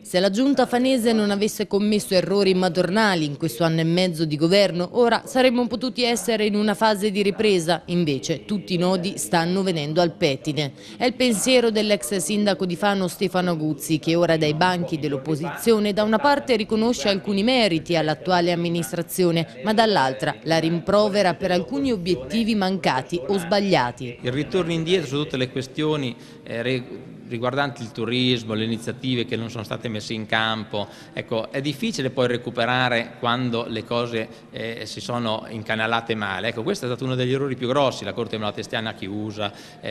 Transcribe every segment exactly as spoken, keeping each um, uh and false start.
Se la giunta fanese non avesse commesso errori madornali in questo anno e mezzo di governo, ora saremmo potuti essere in una fase di ripresa. Invece tutti i nodi stanno venendo al pettine. È il pensiero dell'ex sindaco di Fano Stefano Aguzzi, che ora dai banchi dell'opposizione da una parte riconosce alcuni meriti all'attuale amministrazione, ma dall'altra la rimprovera per alcuni obiettivi mancati o sbagliati. Il ritorno indietro su tutte le questioni eh, riguardanti il turismo, le iniziative che non sono state messe in campo, ecco, è difficile poi recuperare quando le cose eh, si sono incanalate male. Ecco, questo è stato uno degli errori più grossi, la Corte Malatestiana chiusa,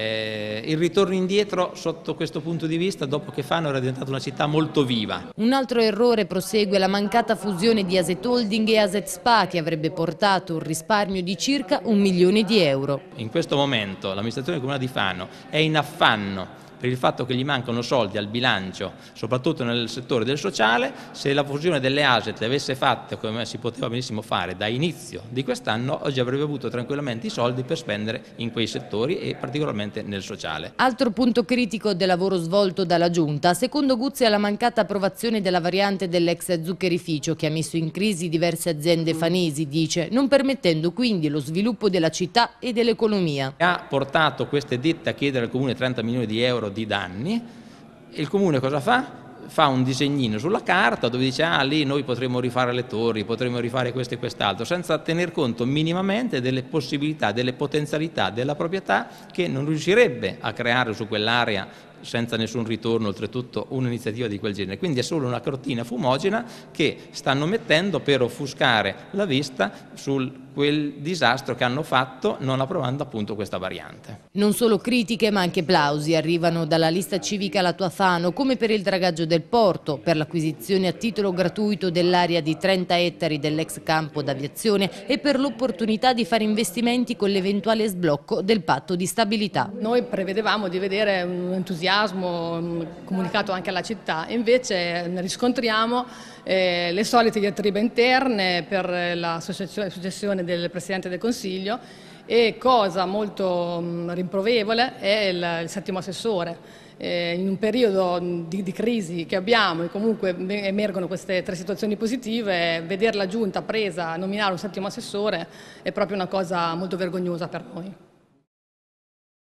eh, il ritorno indietro sotto questo punto di vista dopo che Fano era diventata una città molto viva. Un altro errore, prosegue, la mancata fusione di Aset Holding e Aset Spa, che avrebbe portato un risparmio di circa un milione di euro. In questo momento l'amministrazione comunale di Fano è in affanno per il fatto che gli mancano soldi al bilancio, soprattutto nel settore del sociale. Se la fusione delle Aset le avesse fatte come si poteva benissimo fare da inizio di quest'anno, oggi avrebbe avuto tranquillamente i soldi per spendere in quei settori e particolarmente nel sociale. Altro punto critico del lavoro svolto dalla Giunta, secondo Guzzi, è la mancata approvazione della variante dell'ex zuccherificio, che ha messo in crisi diverse aziende fanesi, dice, non permettendo quindi lo sviluppo della città e dell'economia. Ha portato queste ditte a chiedere al Comune trenta milioni di euro di danni. Il Comune cosa fa? Fa un disegnino sulla carta dove dice ah lì noi potremmo rifare le torri, potremmo rifare questo e quest'altro, senza tener conto minimamente delle possibilità, delle potenzialità della proprietà, che non riuscirebbe a creare su quell'area senza nessun ritorno, oltretutto un'iniziativa di quel genere. Quindi è solo una cortina fumogena che stanno mettendo per offuscare la vista su quel disastro che hanno fatto non approvando appunto questa variante. Non solo critiche ma anche plausi arrivano dalla lista civica La Tua Fano, come per il dragaggio del porto, per l'acquisizione a titolo gratuito dell'area di trenta ettari dell'ex campo d'aviazione e per l'opportunità di fare investimenti con l'eventuale sblocco del patto di stabilità. Noi prevedevamo di vedere un entusiasmo comunicato anche alla città, invece riscontriamo eh, le solite diatribe interne per la successione del Presidente del Consiglio e, cosa molto mh, rimprovevole, è il, il settimo assessore. Eh, in un periodo di, di crisi che abbiamo e comunque emergono queste tre situazioni positive, vedere la Giunta presa a nominare un settimo assessore è proprio una cosa molto vergognosa per noi.